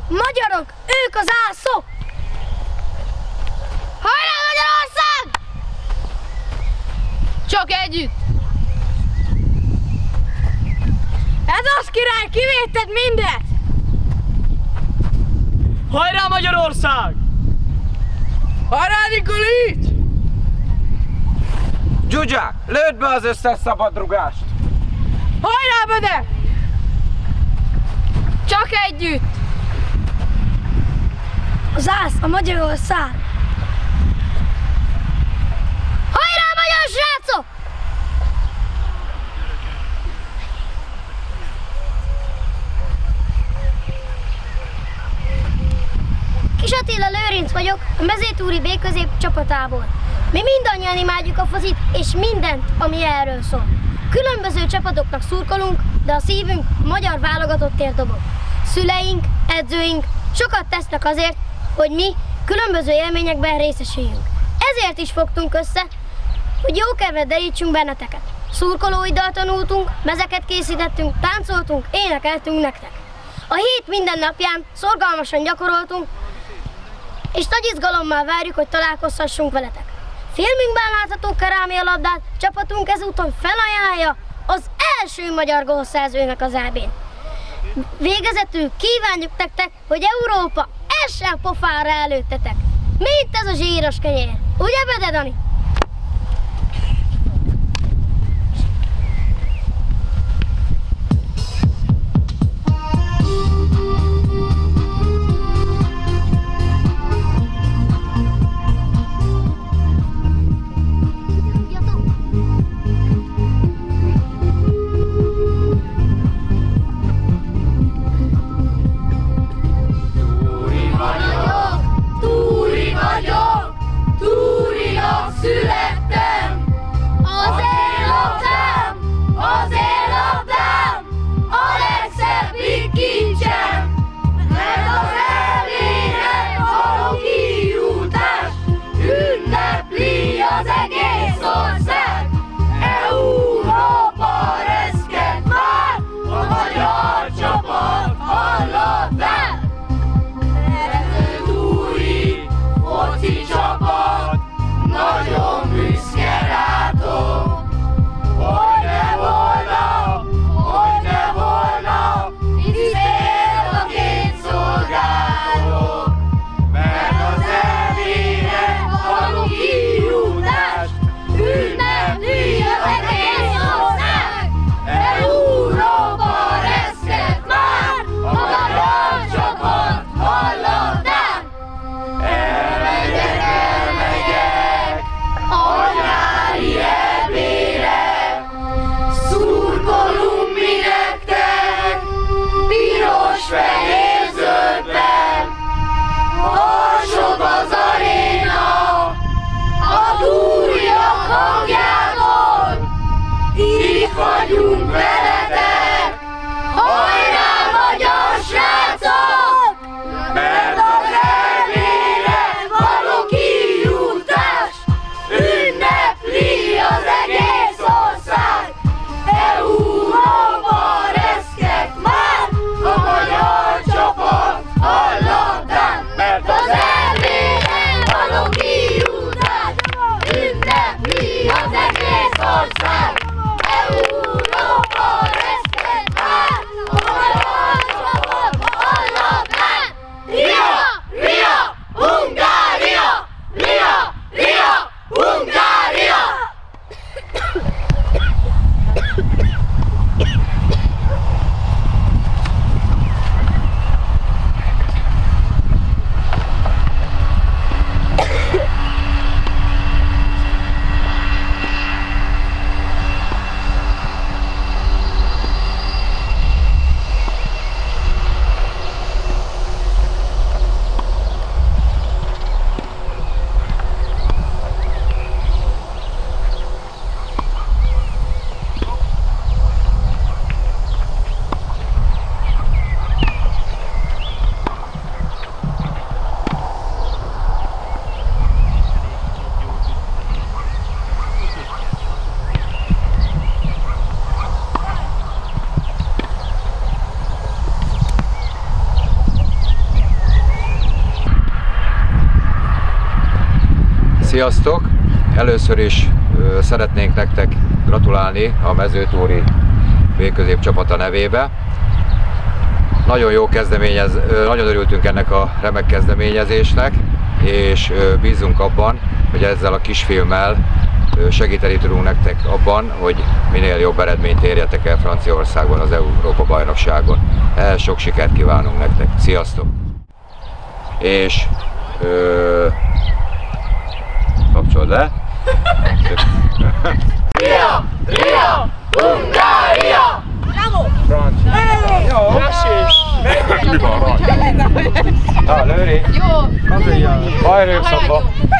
Magyarok, ők az ászok! Hajrá Magyarország! Csak együtt! Ez az király, kivédted mindet! Hajrá Magyarország! Hajrá Nikolics! Gyugyák, lőd be az összes szabadrugást! Hajrá Bede! Csak együtt! Az ász a magyarról száll! Hajrá magyar srácok! Kis Attila Lőrinc vagyok, a Mezőtúri B-közép csapatából. Mi mindannyian imádjuk a focit és mindent, ami erről szól. Különböző csapatoknak szurkolunk, de a szívünk a magyar válogatottért dobog. Szüleink, edzőink sokat tesznek azért, hogy mi különböző élményekben részesüljünk. Ezért is fogtunk össze, hogy jó kedvet derítsünk benneteket. Szurkolói dalt tanultunk, mezeket készítettünk, táncoltunk, énekeltünk nektek. A hét minden napján szorgalmasan gyakoroltunk, és nagy izgalommal várjuk, hogy találkozhassunk veletek. Filmünkben látható kerámia labdát csapatunk ezúton felajánlja az első magyar gólszerzőnek az EB-n. Végezetül kívánjuk nektek, hogy Európa essen pofára előttetek, mint ez a zsíros kenyér. Ugye Bede, Dani? Túri vagyok, túri Sziasztok! Először is szeretnénk nektek gratulálni a mezőtúri B-közép csapata nevébe. Nagyon jó nagyon örültünk ennek a remek kezdeményezésnek, és bízunk abban, hogy ezzel a kisfilmmel segíteni tudunk nektek abban, hogy minél jobb eredményt érjetek el Franciaországban az Európa-bajnokságon. Ehhez sok sikert kívánunk nektek. Sziasztok! És kapcsold le! Ria! Ria! Hungária! Francia. Jó. Gracias. Lőri! Jó! Bajrőkszakba!